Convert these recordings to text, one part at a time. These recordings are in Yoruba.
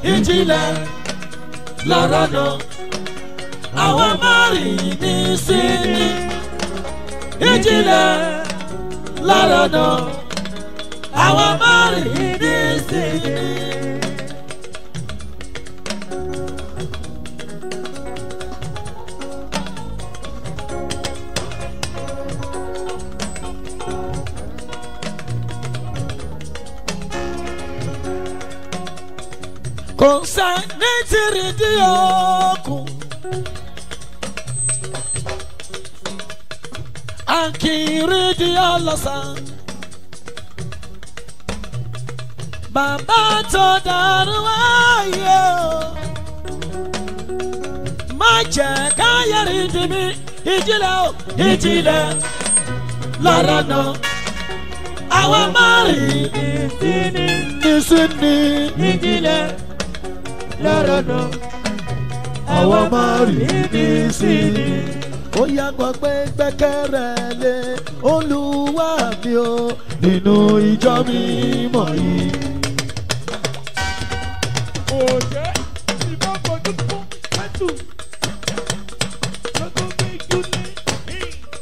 ìjìnlẹ̀ lọ́rọ̀ náà àwọn márùn ní sinmi ìjìnlẹ̀ lọ́rọ̀ náà àwọn márùn ní sinmi. Kò sẹ́ni tí rí di òkun, a kì í rí di ọlọ́sàn. Bàbá tó dàrú wáyé o, má jẹ́ káyé rí di mi. Ìjìnlẹ̀ o, ìjìnlẹ̀ lọ́rọ̀ náà. Àwọn márùn-ún ní sinmi ìjìnlẹ̀ lọ́rọ̀ náà àwọn márùn-ún ní sinmi. Ó yàgbọ́ pé gbẹ́kẹ̀rẹ́ lé Olúwa mi o nínú ìjọ mímọ́ yìí. Òjẹ́ ìbọn kojú fún ẹ̀tù lọ́kọ́ méjì ní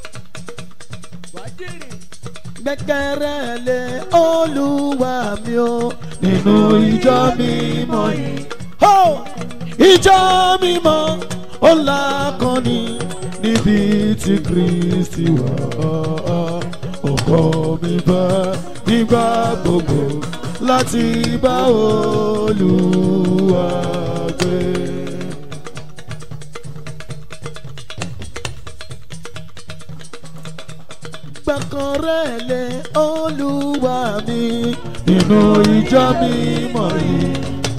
wájèrè. Gbẹ́kẹ̀rẹ́ lé Olúwa mi o nínú ìjọ mímọ́ yìí. Ìjọ mímọ́ ó lákọni níbi tí Kristi wà. Ọkọ mi bá nígbà gbogbo láti bá Olúwa gbé. Gbẹ́kẹ̀rẹ́ lé Olúwa mi nínú ìjọ mímọ́ yìí.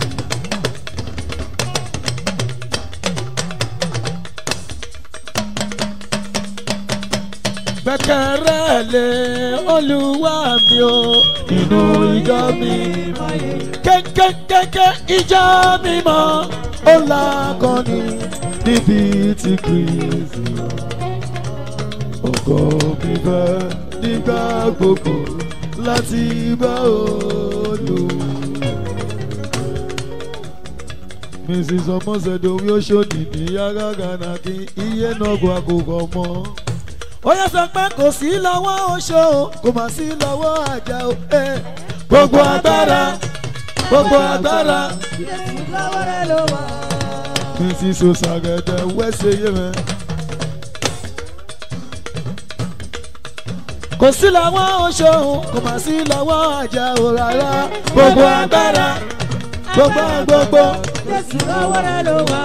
Gbẹ́kẹ̀rẹ́ lé Olúwa mi o nínú ìjọ mímọ́ yìí. Kékékéké ìjọ mímọ́ ó lákọni níbi tí Kristi wà. Ọkọ mi fẹ́ nígbà gbogbo láti bá Olúwa. Mrs. Omosedowi Oshodi yàrá gánà kí iye náà gba àkókò mọ́. Ó yẹ sọ pé kò sí lọ́wọ́ oṣó kò má sí lọ́wọ́ àjà o. Gbogbo agbára gbogbo agbára. Jésù lọ́wọ́ rẹ̀ ló wà. Mrs. Osagede wẹ́sẹ̀ yé mẹ́. Kò sí lọ́wọ́ oṣó kò má sí lọ́wọ́ àjà o rárá. Gbogbo agbára gbogbo. Jésù lọ́wọ́ rẹ̀ ló wà.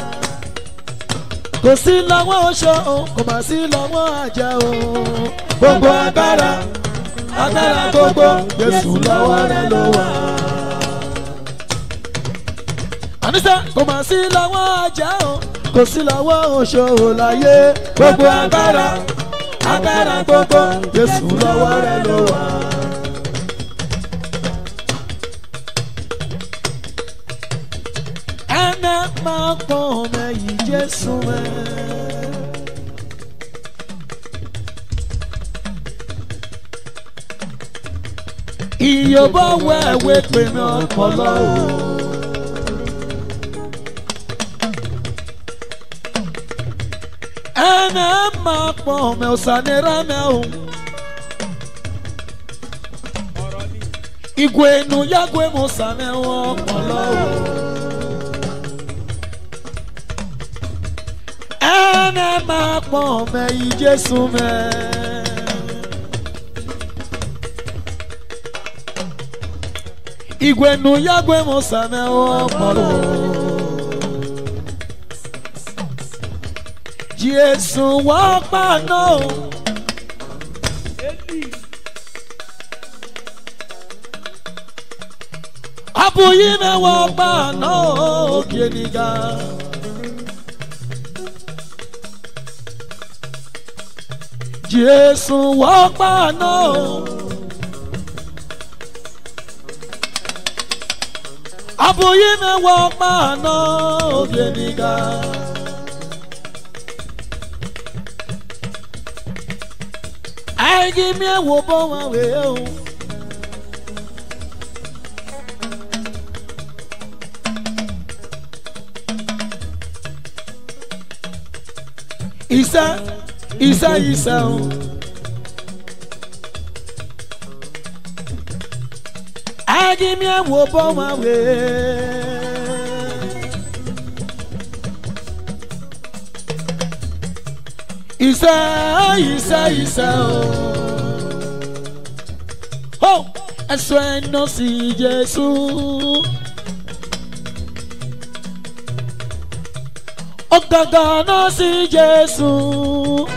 Kò sí lọ́wọ́ oṣó kò má sí lọ́wọ́ àjà o. Gbogbo agbára gbogbo. Jésù lọ́wọ́ rẹ̀ ló wà. Àníṣe kò má sí lọ́wọ́ àjà o. Kò sí lọ́wọ́ oṣó láyé. Gbogbo agbára gbogbo. Jésù lọ́wọ́ rẹ̀ ló wà. Ẹnẹ máa pọ̀ mẹ́yìn Jésù mẹ́. Ìyọ̀bọ̀ wẹ̀wẹ̀ pè mí ọpọlọ o. Ẹnẹ máa pọ̀ mẹ́ ọ̀sánira mẹ́ o. Igwe nu yagwe mo sàmẹ́ ọpọlọ o. Ẹnẹ máa pọ̀ mẹ́yìn Jésù mẹ́. Igwe nu yagwe mo sàmẹ́ ọpọlọ. Jésù wọ́n pa náà. Abuyi me wọ́n pa náà òkè nìga. Jésù wọ́n pa náà. Abuyi me wọ́n pa náà òkè nìga. Aigi mi wo bo wa we o. Isa o. Agi mi wo bo ma we. Isa o. Oh, eso no si Jesús. Ogaga no si Jesús.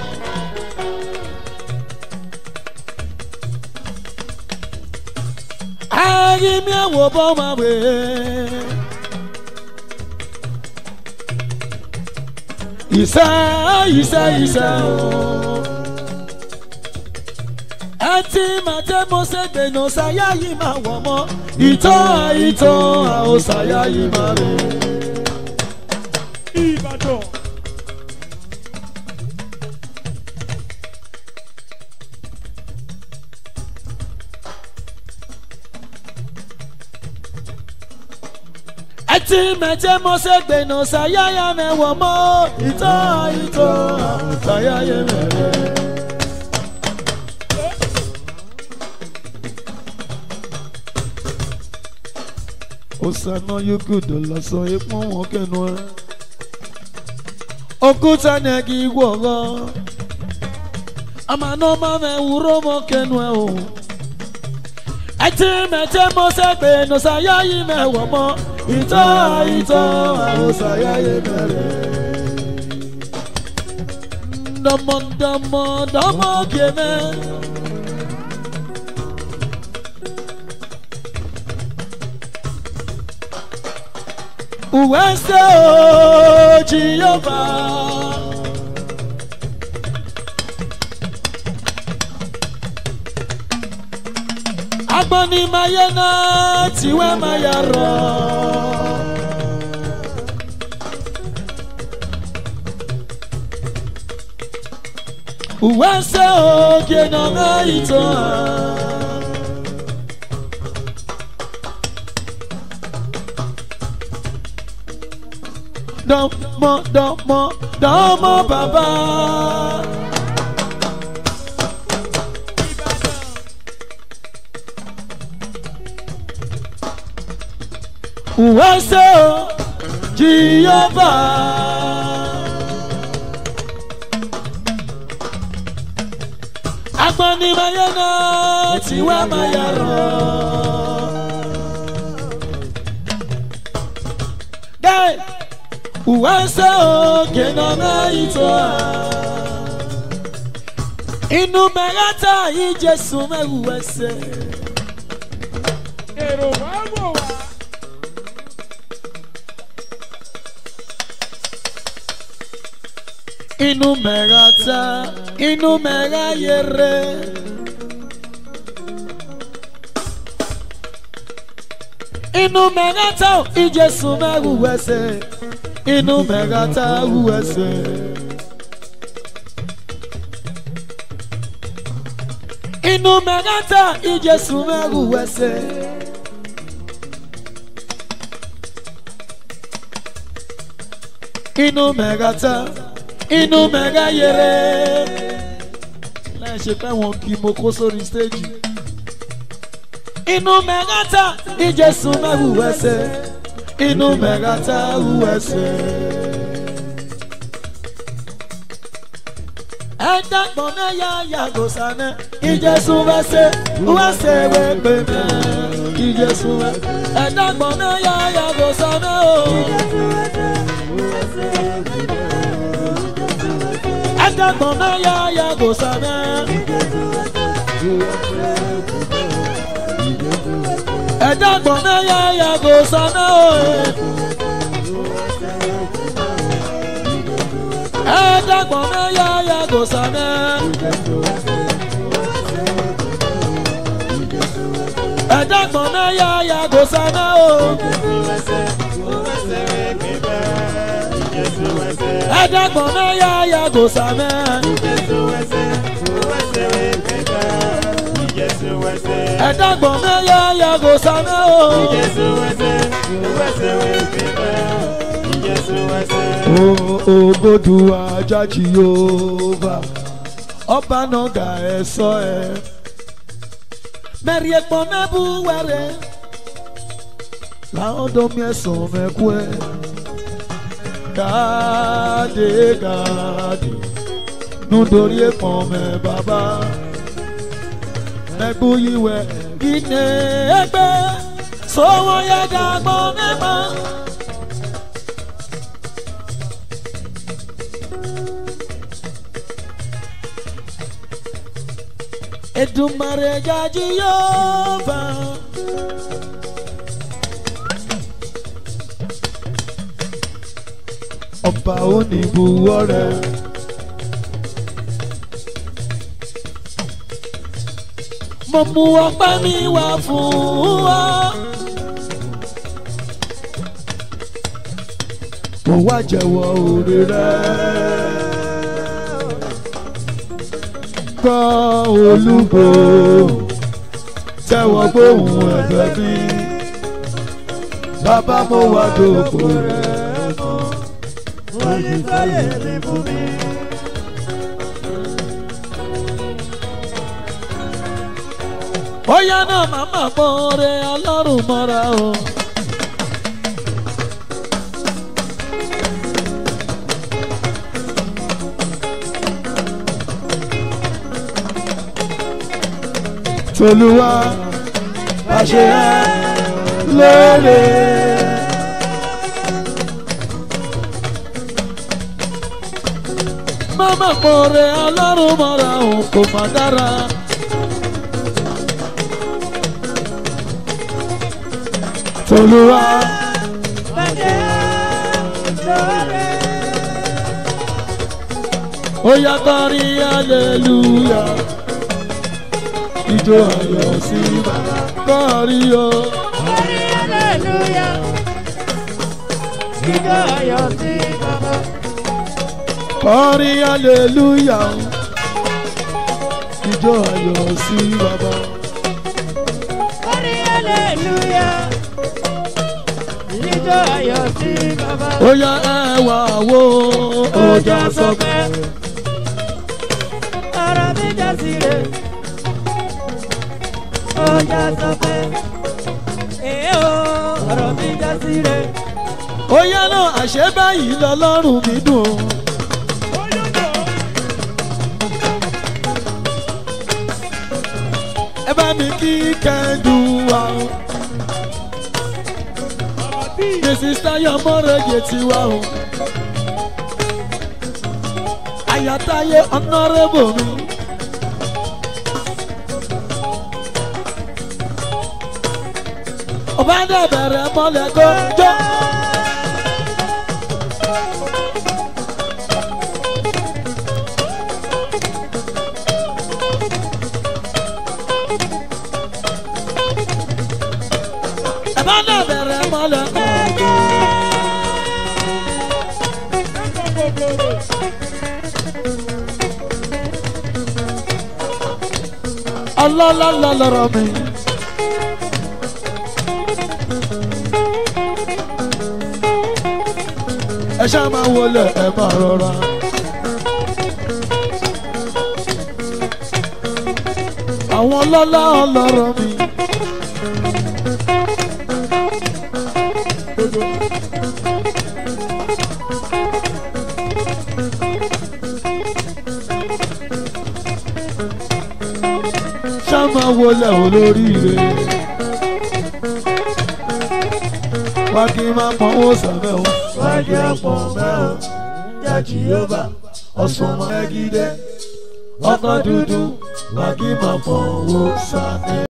Agi mi wo bo ma we. Isa o. Ati mate mo se gbe no saya yi ma wo mo. Ito a o saya yi ma re. Ibadan. Ati mate mo se gbe no saya ya me wo mo. Ito saya yi me re. Osana yukudo laso epon won kenu e. Okuta negi wogo. Amano ma me wuro mo kenu e o. Ati mete mo se gbe no saya yi me wo mo. Ito o saya yi me re. Domo keme. Uwese o Jehovah. Agbani mayena tiwe mayaro. Uwese o kenanga ito. Domo baba. Uwase o Jehovah. Agbani mayana tiwa mayaro. Dai. Uwase o kenanga ito. Inu merata i Jesu me uwase. Ero wabo wa. Inu merata, inu mera yere. Inu merata i Jesu me uwase. Inu merata uwese. Inu merata i Jesu me uwese. Inu merata, inu mega yere. Láì ṣe pé wọn kì í mo kó sórí stage. Inu merata i Jesu me uwese. Inu merata uwese. Eda gbona ya gosane. I Jesu wese uwese we bebe. I Jesu we. Eda gbona ya gosane o. Eda gbona ya gosane. Eda gbona ya gosane o. Eda gbona ya gosane. Eda gbona ya gosane o. Eda gbona ya gosane. Eda gbona ya gosane o. Ogoduwa Jah Jehovah ọba náà ga ẹ̀sọ́ ẹ̀. Mẹ́rin ẹ̀pọ̀n náà bú wẹ̀rẹ̀ làwọn domi ẹ̀sán mẹ́kú ẹ̀. Káàdé káàdé nítorí ẹ̀pọ̀n mẹ́ bàbá. Mẹ́gbó yíwẹ̀ gíní ẹgbẹ́ sọ́wọ́ yẹ dàgbọ́ mẹ́mọ́. Èdùmàrè Jah Jehovah ọba oníbuwọ́ rẹ̀ mo mú ọpẹ́ mi wá fún wa mo wá jẹ́wọ́ oore rẹ̀. Gbọ́ olúgbò tẹ́wọ́ gbóhùn ẹ̀bẹ̀ mi bàbá mo wá dòkò rẹ̀ mọ́ Oye sáyé mi fún mi. Bóyá náà màmá mọ́re Ọlọ́run mọ́ra o. Tolúwa àṣẹ lóore. Màmá mọ́re Ọlọ́run mọ́ra o kò má dára. Tolúwa àṣẹ lóore. Ó yá kọrin hallelujah. Ijó ayọ̀ sí bàbá kọrin o. Kọrin hallelujah. Ijó ayọ̀ sí bàbá. Kọrin hallelujah. Ijó ayọ̀ sí bàbá. Kọrin hallelujah. Ijó ayọ̀ sí bàbá. Ó yá ẹ wá wo ọjà sọpẹ́. Ọ̀rọ̀ mi já síre. Ọjà sọpẹ́. Ọ̀rọ̀ mi já síre. Ó yá náà àṣẹ báyìí lọ́lọ́run mi dùn. Ẹ bá mi kí kẹ́ndù wa. Mrs. Tayo Mọ́rẹ́jẹ ti wá o. Àyàtáyé honorable mi. Ọba dẹ̀ bẹ̀rẹ̀ mọ́lẹ̀ kó jó. Ọba dẹ̀ bẹ̀rẹ̀ mọ́lẹ̀ kó jó. Ọlọ́lá lọ́lọ́rọ̀ mi. Ẹ ṣá máa wọlé ẹ máa rọra. Àwọn ọlọ́lá ọlọ́rọ̀ mi. Ṣá máa wọlé olóríire. Wá kí n máa pọ́n ó sàmẹ́ o. Wájú ọ̀pọ̀ mẹ́rin Jah Jehovah ọ̀sùn mọ́ ẹgídẹ́ ọkọ̀ dúdú wàgí máa pọ̀ owó sáni.